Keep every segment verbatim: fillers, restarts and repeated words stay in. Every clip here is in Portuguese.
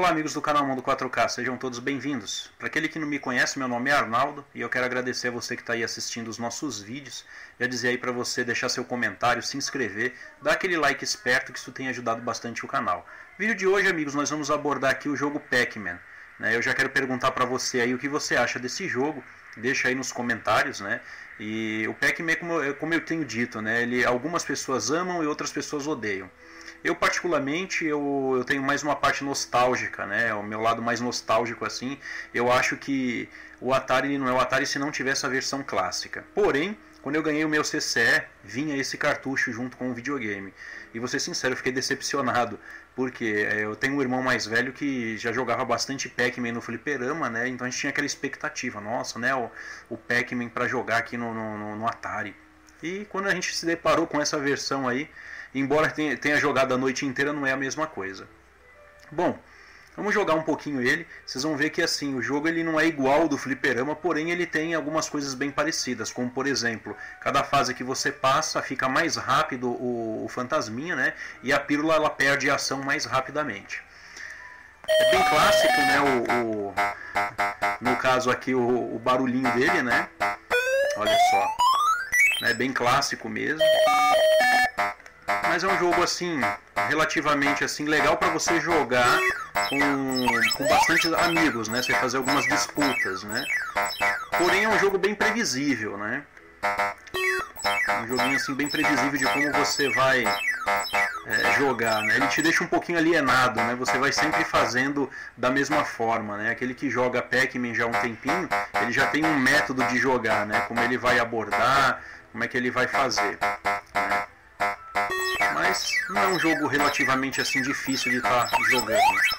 Olá amigos do canal Mundo quatro K, sejam todos bem-vindos. Para aquele que não me conhece, meu nome é Arnaldo e eu quero agradecer a você que está aí assistindo os nossos vídeos. Já dizer aí para você deixar seu comentário, se inscrever, dar aquele like esperto que isso tem ajudado bastante o canal. Vídeo de hoje, amigos, nós vamos abordar aqui o jogo Pac-Man. Eu já quero perguntar para você aí o que você acha desse jogo, deixa aí nos comentários, né? E o Pac-Man, como, como eu tenho dito, né, ele, algumas pessoas amam e outras pessoas odeiam. Eu particularmente, eu, eu tenho mais uma parte nostálgica, né, o meu lado mais nostálgico assim. Eu acho que o Atari não é o Atari se não tivesse a versão clássica. Porém, quando eu ganhei o meu C C E, vinha esse cartucho junto com o videogame. E vou ser sincero, eu fiquei decepcionado, porque eu tenho um irmão mais velho que já jogava bastante Pac-Man no fliperama, né? Então a gente tinha aquela expectativa, nossa, né, o, o Pac-Man para jogar aqui no, no, no Atari. E quando a gente se deparou com essa versão aí, embora tenha, tenha jogado a noite inteira, não é a mesma coisa. Bom, vamos jogar um pouquinho ele. Vocês vão ver que assim, o jogo ele não é igual ao do fliperama, porém ele tem algumas coisas bem parecidas, como por exemplo, cada fase que você passa fica mais rápido o, o fantasminha, né? E a pílula ela perde a ação mais rapidamente. É bem clássico, né? O, o, no caso aqui o, o barulhinho dele, né? Olha só, é bem clássico mesmo. Mas é um jogo assim, relativamente assim, legal para você jogar com, com bastante amigos, né? Você fazer algumas disputas, né? Porém é um jogo bem previsível, né? Um joguinho assim bem previsível de como você vai é, jogar, né? Ele te deixa um pouquinho alienado, né? Você vai sempre fazendo da mesma forma, né? Aquele que joga Pac-Man já há um tempinho, ele já tem um método de jogar, né? Como ele vai abordar, como é que ele vai fazer, né? Mas não é um jogo relativamente assim difícil de estar tá jogando.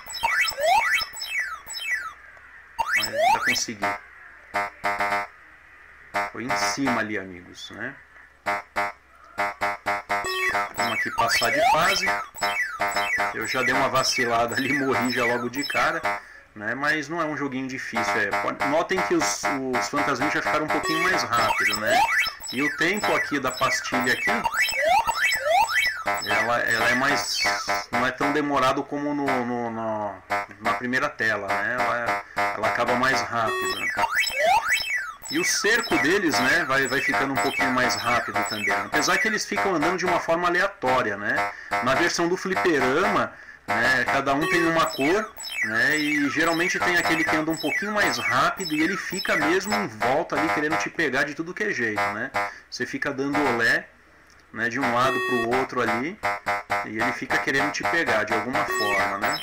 Mas ainda consegui. Foi em cima ali, amigos, né? Vamos aqui passar de fase. Eu já dei uma vacilada ali, morri já logo de cara, né? Mas não é um joguinho difícil. É. Notem que os, os fantasminhas já ficaram um pouquinho mais rápido, né? E o tempo aqui da pastilha aqui, Ela, ela é mais, não é tão demorado como no, no, no, na primeira tela, né? Ela, ela acaba mais rápido, né? E o cerco deles, né, vai, vai ficando um pouquinho mais rápido também. Apesar que eles ficam andando de uma forma aleatória, né? Na versão do fliperama, né, cada um tem uma cor, né? E geralmente tem aquele que anda um pouquinho mais rápido e ele fica mesmo em volta ali querendo te pegar de tudo que é jeito, né? Você fica dando olé, né, de um lado para o outro ali, e ele fica querendo te pegar de alguma forma, né?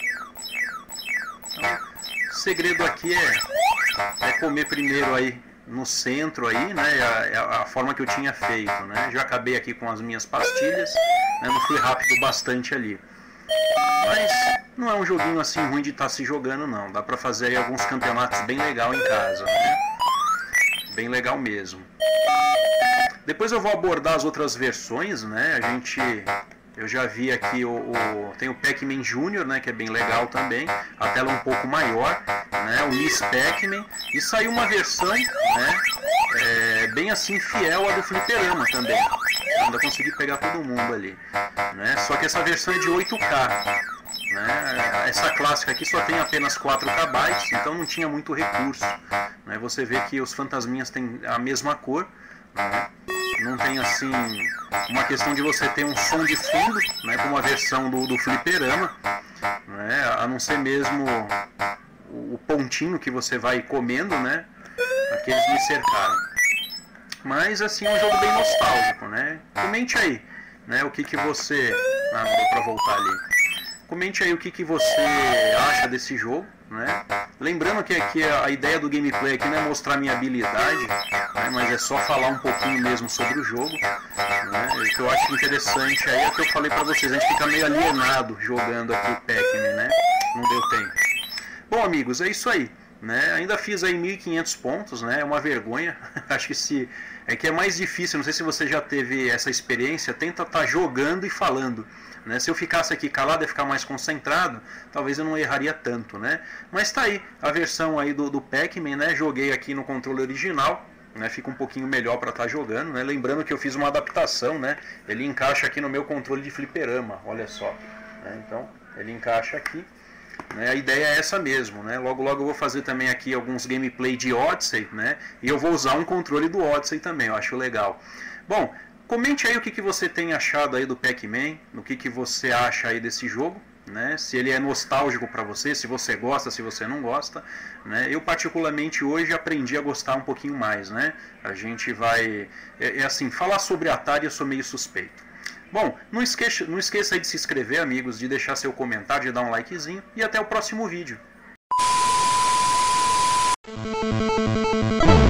Então, o segredo aqui é, é comer primeiro aí no centro aí, né? É a, a forma que eu tinha feito, né? Já acabei aqui com as minhas pastilhas, né, não fui rápido bastante ali. Mas não é um joguinho assim ruim de estar tá se jogando, não. Dá para fazer aí alguns campeonatos bem legal em casa, né? Bem legal mesmo. Depois eu vou abordar as outras versões, né? A gente, eu já vi aqui o, o tem o Pac-Man Júnior, né? Que é bem legal também. A tela um pouco maior, né? O Miss Pac-Man e saiu uma versão, né? É, bem assim fiel à do fliperama também. Ainda consegui pegar todo mundo ali, né? Só que essa versão é de oito K. Né? Essa clássica aqui só tem apenas quatro kibytes, então não tinha muito recurso, né? Você vê que os fantasminhas têm a mesma cor, né? Não tem assim uma questão de você ter um som de fundo, né, como a versão do, do fliperama, né? A não ser mesmo o, o pontinho que você vai comendo, né? Aqui eles me cercaram. Mas assim é um jogo bem nostálgico, né? Comente aí, né, o que que você... Ah, não deu pra voltar ali. Comente aí o que, que você acha desse jogo, né? Lembrando que aqui a ideia do gameplay aqui não é mostrar minha habilidade, né? Mas é só falar um pouquinho mesmo sobre o jogo, né? O que eu acho interessante aí é o que eu falei pra vocês, a gente fica meio alienado jogando aqui o Pac-Man, né? Não deu tempo. Bom, amigos, é isso aí, né? Ainda fiz aí mil e quinhentos pontos, né? É uma vergonha. Acho que se é que é mais difícil, não sei se você já teve essa experiência, tenta estar jogando e falando. Né? Se eu ficasse aqui calado e ficar mais concentrado, talvez eu não erraria tanto, né? Mas tá aí a versão aí do, do Pac-Man, né? Joguei aqui no controle original, né? Fica um pouquinho melhor para estar tá jogando, né? Lembrando que eu fiz uma adaptação, né? Ele encaixa aqui no meu controle de fliperama, olha só, né? Então ele encaixa aqui né? A ideia é essa mesmo, né? Logo logo eu vou fazer também aqui alguns gameplay de Odyssey, né? E eu vou usar um controle do Odyssey também, eu acho legal. Bom, comente aí o que, que você tem achado aí do Pac-Man, o que, que você acha aí desse jogo, né? Se ele é nostálgico para você, se você gosta, se você não gosta, né? Eu particularmente hoje aprendi a gostar um pouquinho mais, né? A gente vai, é, é assim, falar sobre Atari eu sou meio suspeito. Bom, não esqueça, não esqueça aí de se inscrever, amigos, de deixar seu comentário, de dar um likezinho e até o próximo vídeo.